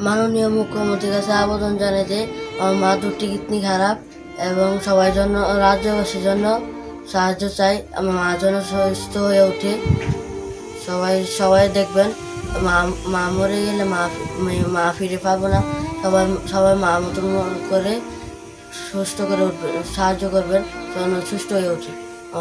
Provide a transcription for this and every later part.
মাননীয় মুখ্যমন্ত্রীর কাছে আবেদন জানাই যে আমার মা দুটি কিডনি খারাপ এবং সবার জন্য রাজ্যবাসীর জন্য সাহায্য চাই। আমার মা যেন সুস্থ হয়ে ওঠে। সবাই দেখবেন, মা মরে গেলে মা ফিরে পাবো না। সবাই মা মতন করে সুস্থ করে উঠবে, সাহায্য করবেন যেন সুস্থ হয়ে ওঠে।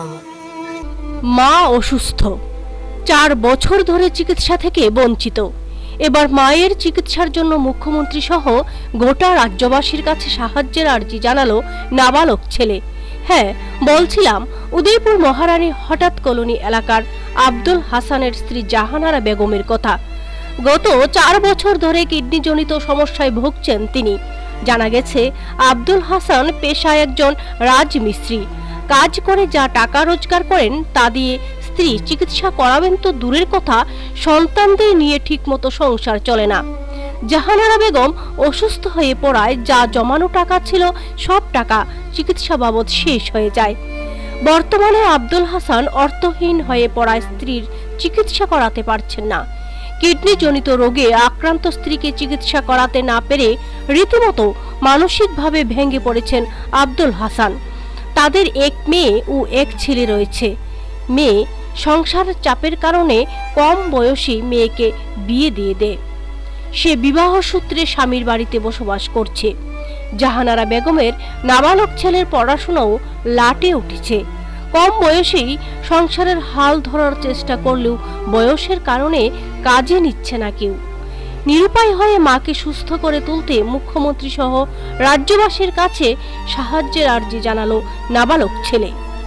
মা অসুস্থ, 4 বছর ধরে চিকিৎসা থেকে বঞ্চিত। এবার মায়ের চিকিৎসার জন্য মুখ্যমন্ত্রী সহ গোটা রাজ্যবাসীর কাছে সাহায্যের আর্জি জানালো নাবালক ছেলে। হ্যাঁ, বলছিলাম উদয়পুর মহারানী হঠাৎ কলোনি এলাকার আব্দুল হাসানের স্ত্রী জাহানারা বেগমের কথা। গত 4 বছর ধরে কিডনিজনিত সমস্যায় ভুগছেন তিনি। জানা গেছে আব্দুল হাসান পেশায় একজন রাজমিস্ত্রি। কাজ করে যা টাকা রোজগার করেন তা দিয়ে স্ত্রী চিকিৎসা করাবেন তো দূরের কথা, সন্তানদের নিয়ে ঠিকমতো সংসার চলে না। জাহানারা বেগম অসুস্থ হয়ে পড়ায় যা জমানো টাকা ছিল সব টাকা চিকিৎসা বাবদ শেষ হয়ে যায়। বর্তমানে আব্দুল হাসান অর্থহীন হয়ে পড়ায় স্ত্রীর চিকিৎসা করাতে পারছেন না। কিডনি জনিত রোগে আক্রান্ত স্ত্রীকে চিকিৎসা করাতে না পেরে রীতিমতো মানসিকভাবে ভেঙে পড়েছেন আব্দুল হাসান। তাদের এক মেয়ে ও এক ছেলে রয়েছে। মেয়ে সংসারের চাপের কারণে কম বয়সী মেয়েকে বিয়ে দিয়ে দেয়। সে বিবাহ সূত্রে স্বামীর বাড়িতে বসবাস করছে। জাহানারা বেগমের নাবালক ছেলের পড়াশোনাও লাটে উঠেছে। কম বয়সেই সংসারের হাল ধরার চেষ্টা করলেও বয়সের কারণে কাজে নিচ্ছে না কেউ। নিরুপায় হয়ে মাকে সুস্থ করে তুলতে মুখ্যমন্ত্রী সহ রাজ্যবাসীর কাছে সাহায্যের আর্জি জানালো নাবালক ছেলে।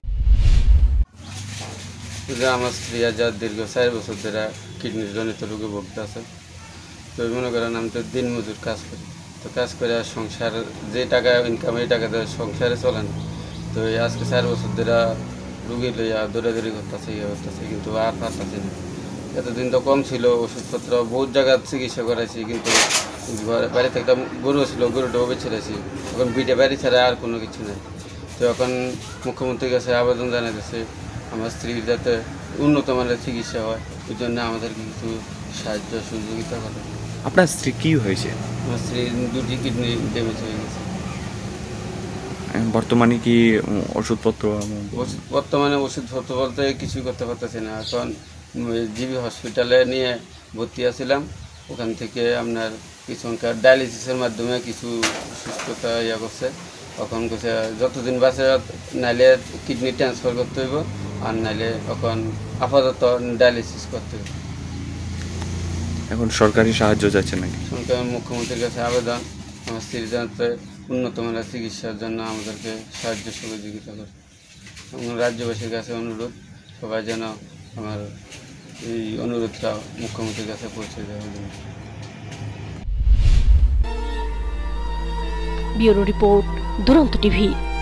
আমার স্ত্রী যা দীর্ঘ 4 বছর ধরে কিডনি জনিত রোগে ভুগতেছে। তো মনে করেন আমি তো দিন মজুর কাজ করি, তো কাজ করে সংসার যে টাকা ইনকাম এই টাকা দিয়ে সংসারে চলে না। তো আজকে 4 বছর ধরে রুগী লইয়া দৌড়াদৌড়ি করতেছে, কিন্তু আর পারতেছি না। এতদিন তো কম ছিল, ওষুধপত্র বহুত জায়গায় চিকিৎসা করাইছি, কিন্তু বাড়িতে একটা গরু ছিল, গরুটাও বেছে রেছি। এখন বিটে বাড়ি ছাড়া আর কোনো কিছু নেই। তো এখন মুখ্যমন্ত্রীর কাছে আবেদন জানাইতেছে আমার স্ত্রীর যাতে উন্নত মানের চিকিৎসা হয়, ওই জন্য আমাদেরকে কিছু সাহায্য সহযোগিতা করে। আপনার স্ত্রী কি হয়েছে? আমার স্ত্রীর 2টি কিডনি ড্যামেজ হয়ে গেছে। বর্তমানে কি ওষুধপত্র? বর্তমানে ওষুধপত্র বলতে কিছুই করতে পারতেছি না। এখন জিবি হসপিটালে নিয়ে ভর্তি আছিলাম, ওখান থেকে আপনার কিছুক্ষণ ডায়ালিসিসের মাধ্যমে কিছু সুস্থতা করছে। এখন কিছু যতদিন বাঁচে নাইলে কিডনি ট্রান্সফার করতে হইব, আর নাইলে এখন আপাতত ডায়ালিসিস করতে হইব। এখন সরকারি সাহায্য যাচ্ছে নাকি? সরকার মুখ্যমন্ত্রীর কাছে আবেদন আমার স্ত্রীর যাতে উন্নত মানের চিকিৎসার জন্য আমাদেরকে সাহায্য সহযোগিতা করে। এবং রাজ্যবাসীর কাছে অনুরোধ, সবাই যেন আমার এই অনুরোধটা মুখ্যমন্ত্রীর কাছে পৌঁছে দেওয়ার জন্য। Bureau report, Duronto TV.